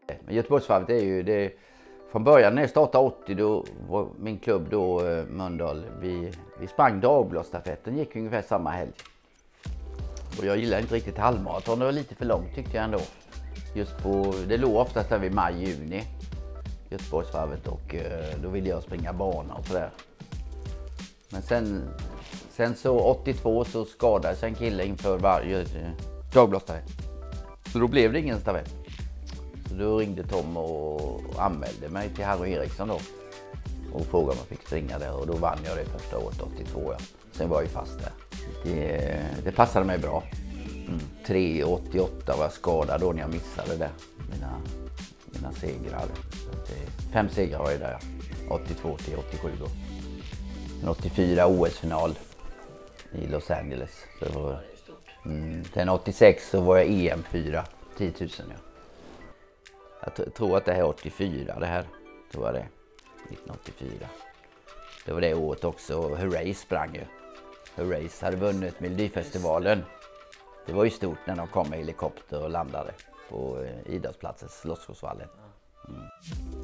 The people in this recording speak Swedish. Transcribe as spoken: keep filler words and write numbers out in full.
Men Göteborgsvarvet är ju det. Från början när jag startade åttio, då var min klubb då Mölndal. Vi, vi sprang Dagbladsstafetten, gick ungefär samma helg. Och jag gillar inte riktigt halvmaraton, det var lite för långt tyckte jag ändå. Just på, det låg oftast där vid maj-juni, Göteborgsvarvet, och då ville jag springa bana och sådär. Men sen, sen så åttiotvå så skadade sig en kille inför varje Dagbladsstafett. Så då blev det ingen stafett. Så då ringde Tom och anmälde mig till Harry Eriksson då. Och frågade om jag fick springa där, och då vann jag det första året, åttiotvå. Ja. Sen var jag fast där. Det, det passade mig bra. Mm. tre åttioåtta var jag skadad då när jag missade det. Mina, mina segrar. Så det, fem segrar var jag där. åttiotvå till åttiosju då. Sen åttiofyra O S-final i Los Angeles. Så det var, mm, sen åttiosex så var jag E M fyra, tio tusen. Ja. Jag t- tror att det här är åttiofyra det här. Tror jag det. nittonhundraåttiofyra. Det var det året också. Hurray sprang ju. Hurrays hade vunnit Melodifestivalen. Det var ju stort när de kom med helikopter och landade på eh, idrottsplatsen Slottsskogsvallen. Mm.